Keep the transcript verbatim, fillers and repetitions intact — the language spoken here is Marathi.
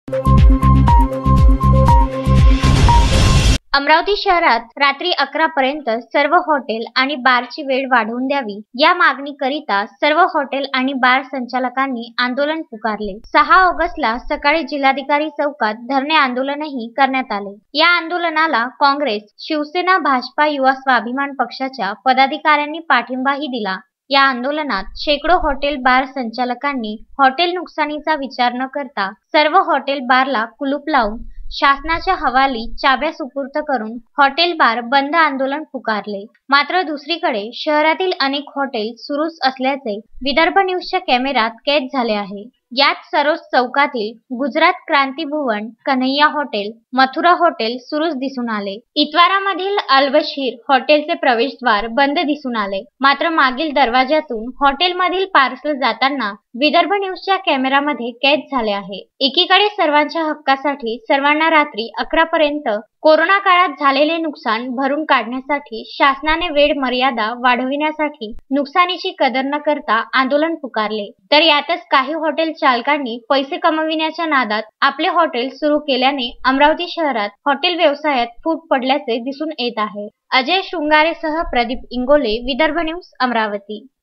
अमरावती शहरात रात्री अकरा पर्यंत सर्व हॉटेल आणि बारची वेळ वाढवून द्यावी या मागणीकरिता सर्व हॉटेल आणि बार संचालकांनी आंदोलन पुकारले। सहा ऑगस्टला सकाळी जिल्हाधिकारी चौकात धरणे आंदोलनही करण्यात आले। या आंदोलनाला काँग्रेस, शिवसेना, भाजपा, युवा स्वाभिमान पक्षाच्या पदाधिकाऱ्यांनी पाठिंबाही दिला। या आंदोलनात शेकडो हॉटेल बार संचालकांनी हॉटेल नुकसानीचा विचार न करता सर्व हॉटेल बारला कुलूप लावून शासनाच्या हवाली चाव्या सुपूर्द करून हॉटेल बार बंद आंदोलन पुकारले। मात्र दुसरीकडे शहरातील अनेक हॉटेल सुरूच असल्याचे विदर्भ न्यूजच्या कॅमेऱ्यात कैद झाले आहे। यात सरोज चौकातील गुजरात क्रांती भुवन, कन्हैया हॉटेल, मथुरा हॉटेल सुरूच दिसून आले। इतवारामधील अलबशीर हॉटेलचे प्रवेशद्वार बंद दिसून आले। मात्र मागील दरवाजातून हॉटेलमधील पार्सल जाताना विदर्भ न्यूजच्या कॅमेऱ्यामध्ये कैद झाले आहे। एकीकडे सर्वांच्या हक्कासाठी सर्वांना रात्री अकरा पर्यंत कोरोना काळात झालेले नुकसान भरून काढण्यासाठी शासनाने वेळ मर्यादा वाढविण्यासाठी नुकसानीची कदर न करता आंदोलन पुकारले। तर यातच काही हॉटेल चालकांनी पैसे कमविण्याच्या नादात आपले हॉटेल सुरू केल्याने अमरावती शहरात हॉटेल व्यवसायात फूट पडल्याचे दिसून येत आहे। अजय शृंगारेसह प्रदीप इंगोले, विदर्भ न्यूज, अमरावती।